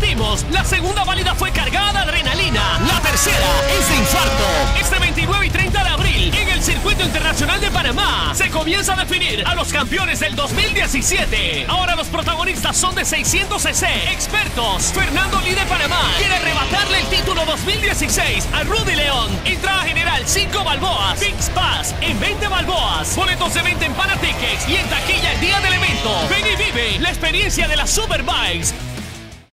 repetimos, la segunda válida fue cargada de adrenalina. La tercera es de infarto. Este 29 y 30 de abril, en el Circuito Internacional de Panamá, se comienza a definir a los campeones del 2017. Ahora los protagonistas son de 600cc. Expertos. Fernando Lee de Panamá quiere arrebatarle el título 2016 a Rudy León. Entrada general 5 balboas. Fix Pass en 20 balboas. Boletos de venta en Panatickets y en taquilla el día del evento. Ven y vive la experiencia de las Superbikes.